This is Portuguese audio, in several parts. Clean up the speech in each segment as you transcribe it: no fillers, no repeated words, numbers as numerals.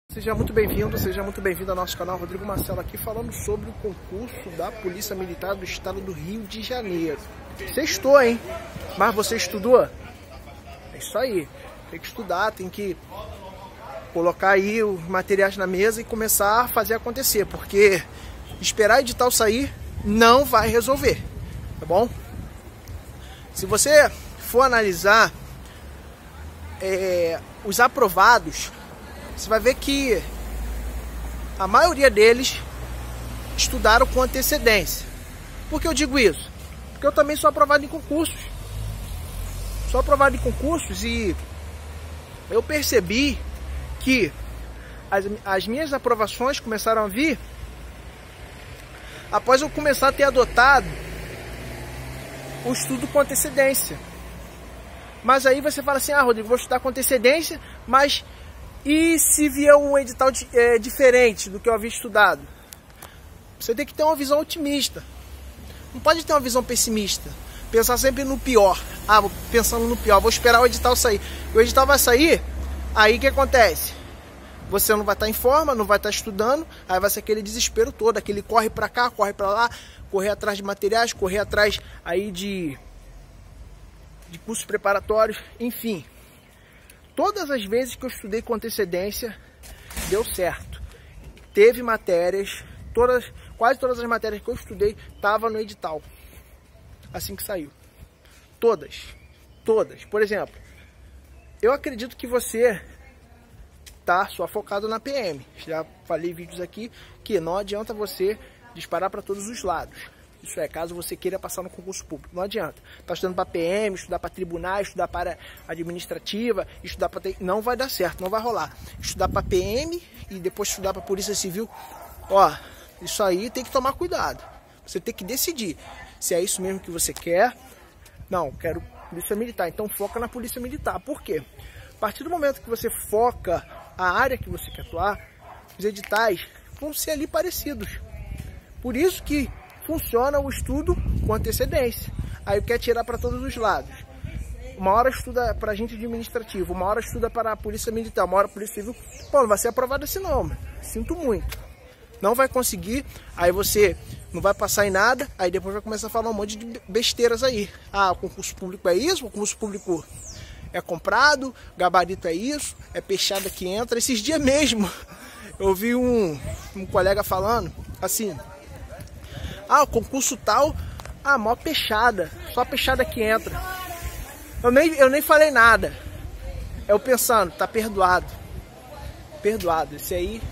Seja muito bem-vindo ao nosso canal. Rodrigo Marcelo aqui falando sobre o concurso da Polícia Militar do Estado do Rio de Janeiro. Sextou, hein? Mas você estudou? É isso aí. Tem que estudar, tem que colocar aí os materiais na mesa e começar a fazer acontecer, porque esperar o edital sair não vai resolver, tá bom? Se você for analisar os aprovados, você vai ver que a maioria deles estudaram com antecedência. Por que eu digo isso? Porque eu também sou aprovado em concursos. Sou aprovado em concursos e eu percebi que as minhas aprovações começaram a vir após eu começar a ter adotado o estudo com antecedência. Mas aí você fala assim: ah, Rodrigo, vou estudar com antecedência, mas e se vier um edital diferente do que eu havia estudado? Você tem que ter uma visão otimista. Não pode ter uma visão pessimista. Pensar sempre no pior. Ah, vou pensando no pior, vou esperar o edital sair. O edital vai sair, aí o que acontece? Você não vai estar em forma, não vai estar estudando, aí vai ser aquele desespero todo, aquele corre para cá, corre para lá, correr atrás de materiais, correr atrás aí de cursos preparatórios, enfim. Todas as vezes que eu estudei com antecedência, deu certo. Teve matérias, quase todas as matérias que eu estudei estavam no edital, assim que saiu. Todas. Por exemplo, eu acredito que você tá só focado na PM. Já falei em vídeos aqui que não adianta você disparar para todos os lados. Isso é, caso você queira passar no concurso público, não adianta. Tá estudando para PM, estudar para tribunais, estudar para administrativa, estudar para... Não vai dar certo, não vai rolar. Estudar para PM e depois estudar para Polícia Civil, ó, isso aí tem que tomar cuidado. Você tem que decidir se é isso mesmo que você quer. Não, quero Polícia Militar, então foca na Polícia Militar. Por quê? A partir do momento que você foca a área que você quer atuar, os editais vão ser ali parecidos. Por isso que funciona o estudo com antecedência. Aí quer tirar para todos os lados. Uma hora estuda para agente administrativo, uma hora estuda para a Polícia Militar, uma hora Polícia Civil. Pô, não vai ser aprovado assim não, mano. Sinto muito. Não vai conseguir, aí você não vai passar em nada, aí depois vai começar a falar um monte de besteiras aí. Ah, o concurso público é isso, o concurso público é comprado, gabarito é isso, é peixada que entra. Esses dias mesmo, eu vi um colega falando assim: ah, o concurso tal, mó peixada, só peixada que entra. Eu nem falei nada. Eu pensando, tá perdoado. Perdoado. Esse aí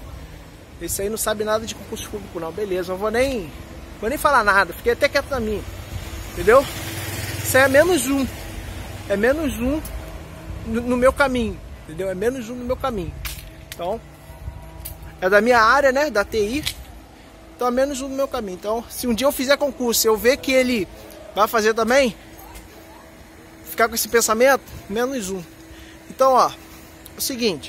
não sabe nada de concurso público não, beleza. Eu vou nem falar nada, fiquei até quieto na minha. Entendeu? Isso aí é menos um. É menos um no meu caminho. Entendeu? É menos um no meu caminho. Então, é da minha área, né? Da TI. Então é menos um no meu caminho. Então, se um dia eu fizer concurso, eu ver que ele vai fazer também, ficar com esse pensamento, menos um. Então, ó, é o seguinte: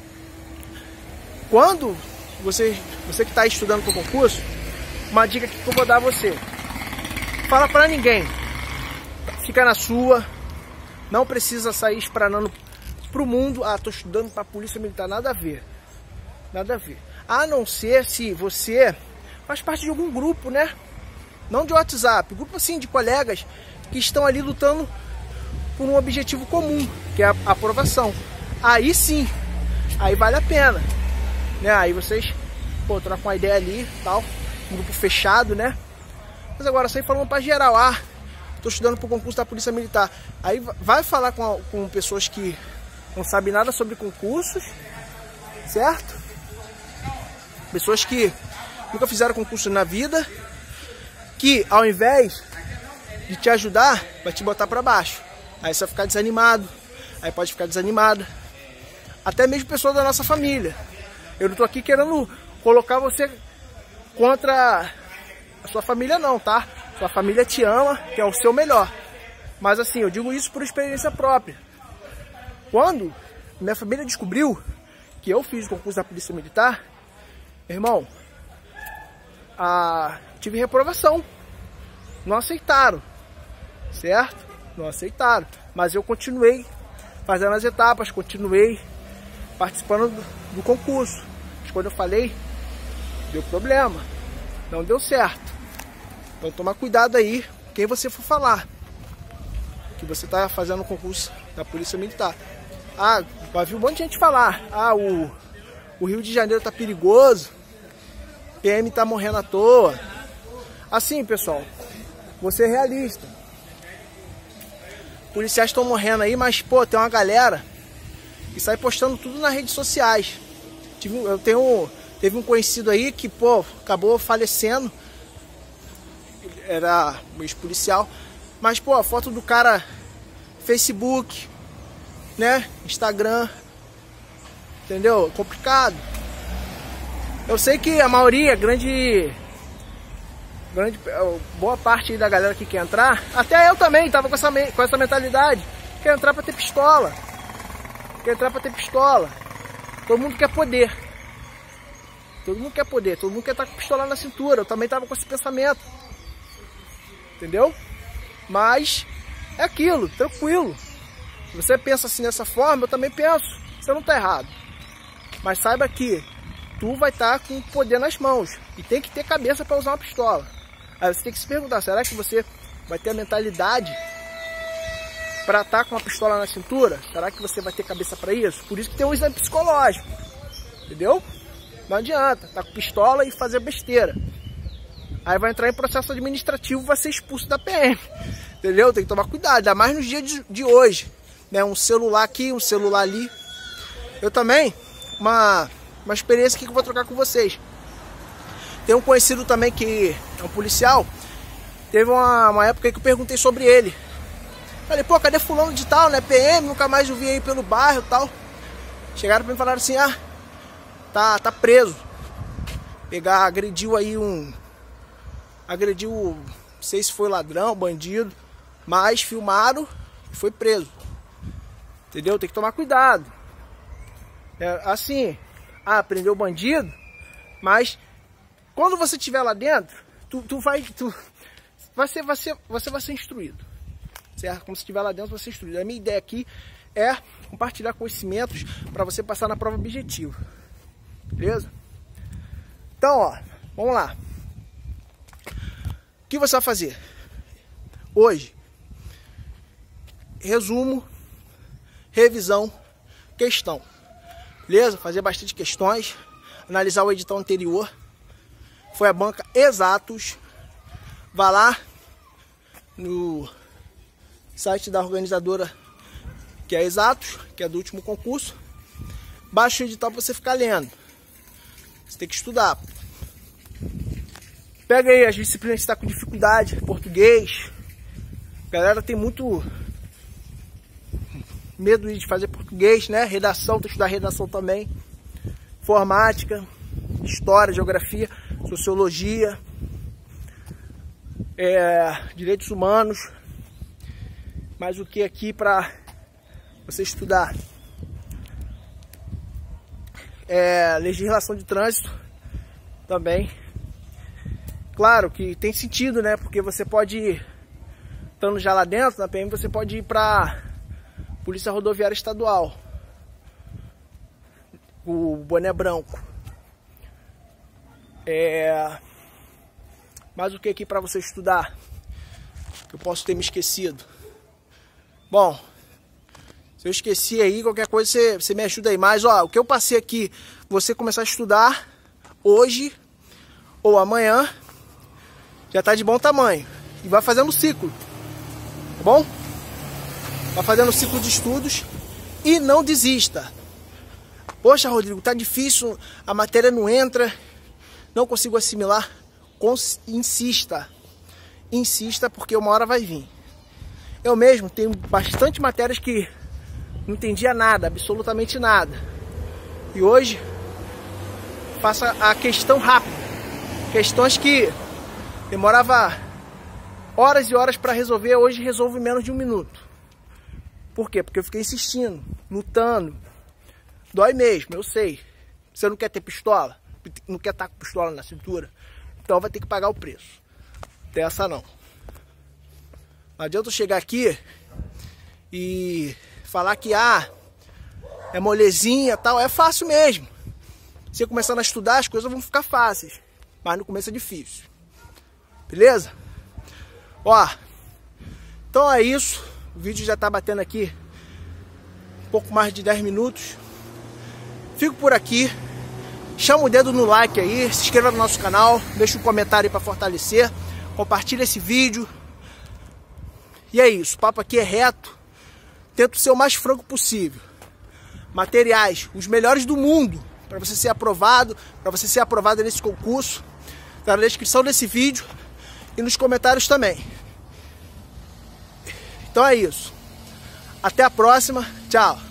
quando você que está estudando para o concurso, uma dica que eu vou dar a você: fala para ninguém, fica na sua, não precisa sair espranando pro mundo. Ah, tô estudando para a Polícia Militar, nada a ver, nada a ver. A não ser se você faz parte de algum grupo, né? Não de WhatsApp, grupo assim de colegas que estão ali lutando por um objetivo comum, que é a aprovação. Aí sim, aí vale a pena, né? Aí vocês, pô, trocam uma ideia ali, tal, grupo fechado, né? Mas agora sai falando para geral: ah, tô estudando pro concurso da Polícia Militar. Aí vai falar com pessoas que não sabem nada sobre concursos, certo? Pessoas que nunca fizeram concurso na vida, que ao invés de te ajudar, vai te botar para baixo. Aí você vai ficar desanimado, aí pode ficar desanimada. Até mesmo pessoas da nossa família. Eu não tô aqui querendo colocar você contra a sua família não, tá? Sua família te ama, que é o seu melhor. Mas assim, eu digo isso por experiência própria. Quando minha família descobriu que eu fiz o concurso da Polícia Militar, meu irmão, tive reprovação. Não aceitaram, certo? Não aceitaram. Mas eu continuei fazendo as etapas, continuei participando do concurso. Mas quando eu falei, deu problema, não deu certo. Então toma cuidado aí quem você for falar que você está fazendo o concurso da Polícia Militar. Ah, vai vir um monte de gente falar: ah, o Rio de Janeiro tá perigoso, PM tá morrendo à toa. Assim, pessoal, vou ser realista. Policiais estão morrendo aí, mas pô, tem uma galera que sai postando tudo nas redes sociais. Teve um conhecido aí que, pô, acabou falecendo. Era um ex-policial. Mas, pô, a foto do cara, Facebook, né, Instagram, entendeu? Complicado. Eu sei que a maioria, boa parte da galera que quer entrar, até eu também tava com essa mentalidade, quer entrar pra ter pistola. Quer entrar pra ter pistola. Todo mundo quer poder. Todo mundo quer poder, todo mundo quer estar com pistola na cintura. Eu também tava com esse pensamento. Entendeu? Mas é aquilo, tranquilo. Se você pensa assim dessa forma, eu também penso. Você não tá errado. Mas saiba que tu vai estar com o poder nas mãos. E tem que ter cabeça para usar uma pistola. Aí você tem que se perguntar, será que você vai ter a mentalidade para estar com uma pistola na cintura? Será que você vai ter cabeça para isso? Por isso que tem um exame psicológico. Entendeu? Não adianta, tá com pistola e fazer besteira. Aí vai entrar em processo administrativo, vai ser expulso da PM. Entendeu? Tem que tomar cuidado, ainda mais nos dias de hoje. Né? Um celular aqui, um celular ali. Eu também, uma experiência que eu vou trocar com vocês. Tem um conhecido também que é um policial. Teve uma época que eu perguntei sobre ele. Falei, pô, cadê fulano de tal, né? PM, nunca mais eu vi aí pelo bairro e tal. Chegaram pra mim e falaram assim, ah, tá preso. Agrediu aí não sei se foi ladrão, bandido, mas filmaram e foi preso. Entendeu? Tem que tomar cuidado. É, assim, prendeu o bandido, mas quando você estiver lá dentro, você vai ser instruído. Certo? Quando você estiver lá dentro, você vai ser instruído. A minha ideia aqui é compartilhar conhecimentos para você passar na prova objetiva. Beleza? Então, ó, vamos lá. O que você vai fazer? Hoje, resumo, revisão, questão. Beleza? Fazer bastante questões, analisar o edital anterior. Foi a banca Exatos. Vá lá no site da organizadora, que é Exatos, que é do último concurso. Baixa o edital para você ficar lendo. Você tem que estudar. Pega aí as disciplinas que está com dificuldade, português. A galera tem muito medo de fazer português, né? Redação, tem que estudar redação também. Informática, história, geografia, sociologia, direitos humanos. Mais o que aqui para você estudar? Legislação de trânsito também. Claro que tem sentido, né? Porque você pode ir, estando já lá dentro na PM, você pode ir para Polícia Rodoviária Estadual, o boné branco. Mais o que aqui para você estudar? Que eu posso ter me esquecido. Bom, se eu esqueci aí, qualquer coisa você me ajuda aí. Mas ó, o que eu passei aqui, você começar a estudar hoje ou amanhã, já tá de bom tamanho. E vai fazendo um ciclo, tá bom? Vai fazendo um ciclo de estudos e não desista. Poxa, Rodrigo, tá difícil, a matéria não entra, não consigo assimilar. Insista. Insista, porque uma hora vai vir. Eu mesmo tenho bastante matérias que não entendia nada, absolutamente nada. E hoje, faça a questão rápida. Questões que demorava horas e horas para resolver, hoje resolvo em menos de 1 minuto. Por quê? Porque eu fiquei insistindo, lutando. Dói mesmo, eu sei. Você não quer ter pistola? Não quer estar com pistola na cintura? Então vai ter que pagar o preço. Tem essa não. Não adianta eu chegar aqui e falar que é molezinha e tal, é fácil mesmo. Você começando a estudar, as coisas vão ficar fáceis, mas no começo é difícil. Beleza? Ó, então é isso. O vídeo já tá batendo aqui um pouco mais de 10 minutos. Fico por aqui. Chama o dedo no like aí, se inscreva no nosso canal, deixa um comentário aí pra fortalecer, compartilha esse vídeo. E é isso, o papo aqui é reto. Tento ser o mais franco possível. Materiais, os melhores do mundo, para você ser aprovado, nesse concurso. Tá na descrição desse vídeo e nos comentários também. Então é isso. Até a próxima. Tchau.